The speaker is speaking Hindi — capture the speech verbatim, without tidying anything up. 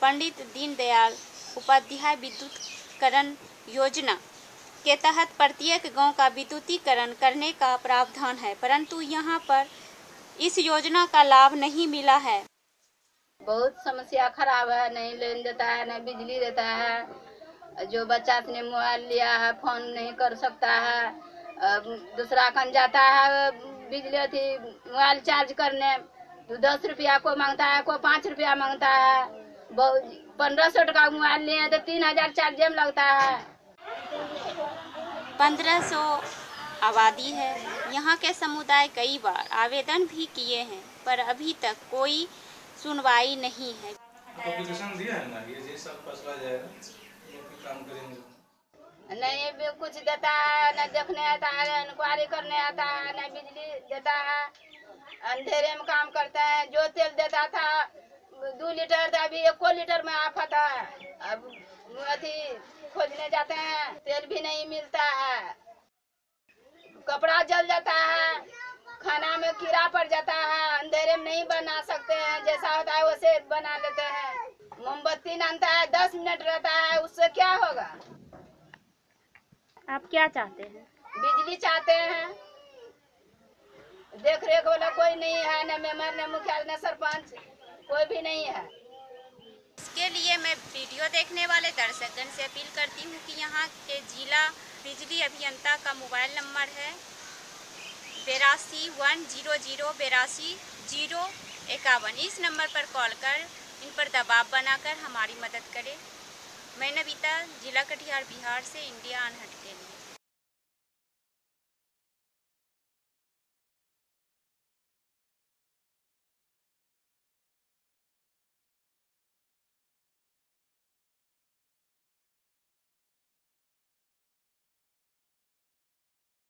पंडित दीनदयाल उपाध्याय विद्युतीकरण योजना के तहत प्रत्येक गांव का विद्युतीकरण करने का प्रावधान है, परंतु यहां पर इस योजना का लाभ नहीं मिला है। बहुत समस्या खराब है, नहीं लेन देता है, नहीं बिजली देता है। जो बच्चा अपने मोबाइल लिया है फोन नहीं कर सकता है। दूसरा कन जाता है बिजली थी मोबाइल चार्ज करने, तो दस रुपया को मांगता है, को पाँच रुपया मांगता है। पंद्रह सौ टका मोबाइल लिए तो तीन हजार चार्ज में लगता है। पंद्रह सौ आबादी है। यहाँ के समुदाय कई बार आवेदन भी किए हैं, पर अभी तक कोई सुनवाई नहीं है। एप्लीकेशन दिया है ना, ये ये सब फैसला जाएगा, काम करेंगे। नहीं भी कुछ देता है, न देखने आता है, न इंक्वायरी करने आता है, न बिजली देता है। अंधेरे में काम करते हैं। जो तेल देता था दो लीटर था, अभी एक लीटर में आफत है। अब अथी खोजने जाते हैं, तेल भी नहीं मिलता है। कपड़ा जल जाता है, खाना में कीड़ा पड़ जाता है। अंधेरे में नहीं बना सकते हैं, जैसा होता है वैसे बना लेते हैं। मोमबत्ती नानता है, दस मिनट रहता है, उससे क्या होगा। आप क्या चाहते हैं? बिजली चाहते हैं। देख रेख वाला कोई नहीं है, न मेंबर, न मुखिया, न सरपंच, कोई भी नहीं है। इसके लिए मैं वीडियो देखने वाले दर्शकगण से अपील करती हूँ कि यहाँ के जिला बिजली अभियंता का मोबाइल नंबर है बेरासी वन जीरो जीरो बेरासी जीरो इक्यावन। इस नंबर पर कॉल कर इन पर दबाव बनाकर हमारी मदद करें। मैं नविता, जिला कटिहार, बिहार से इंडिया अनहट के लिए।